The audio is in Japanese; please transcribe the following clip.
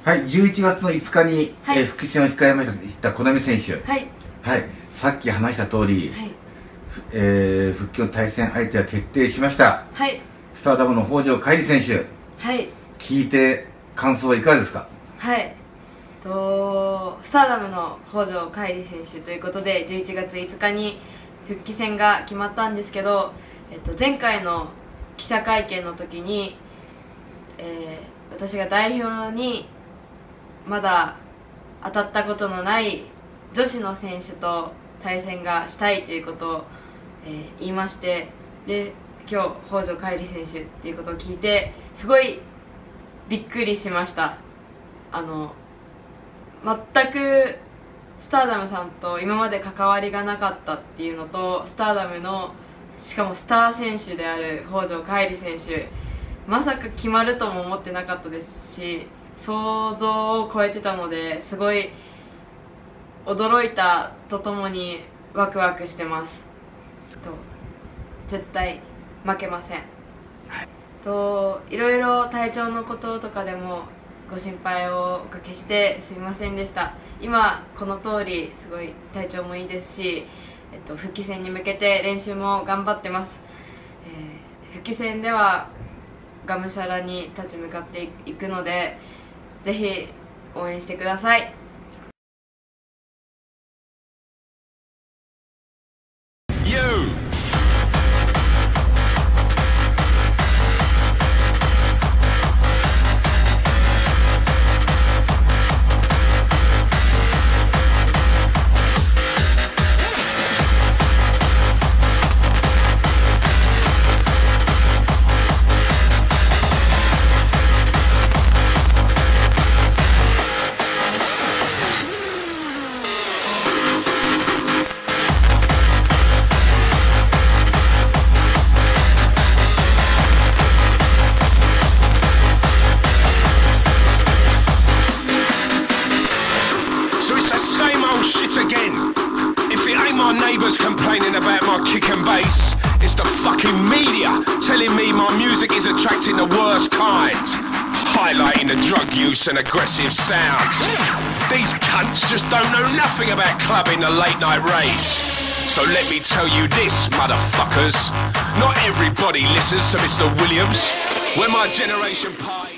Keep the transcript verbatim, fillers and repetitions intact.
はい、じゅういちがつのいつかに、はい、えー、復帰戦を控えました小波選手、 はい、 はい、さっき話した通り、はい、えー、復帰の対戦相手は決定しました、 はい、 スターダムの北条海里選手、 はい、 聞いて感想はいかがですか？ はい、とスターダムの北条海里選手ということでじゅういちがついつかに復帰戦が決まったんですけど、えっと、前回の記者会見の時に、えー、私が代表にまだ当たったことのない女子の選手と対戦がしたいということを、えー、言いまして、で今日北条海里選手っていうことを聞いてすごいびっくりしました。あの全くスターダムさんと今まで関わりがなかったっていうのと、スターダムのしかもスター選手である北条海里選手、まさか決まるとも思ってなかったですし、想像を超えてたのですごい驚いたとともにワクワクしてます。と絶対負けません。といろいろ体調のこととかでもご心配をおかけしてすみませんでした。今この通りすごい体調もいいですし、えっと、復帰戦に向けて練習も頑張ってます。えー、復帰戦ではがむしゃらに立ち向かっていくので、ぜひ応援してください。 Again, if it ain't my neighbours complaining about my kick and bass, it's the fucking media telling me my music is attracting the worst kind, highlighting the drug use and aggressive sounds. These cunts just don't know nothing about clubbing the late night raves. So let me tell you this, motherfuckers, not everybody listens to Mister Williams. When my generation party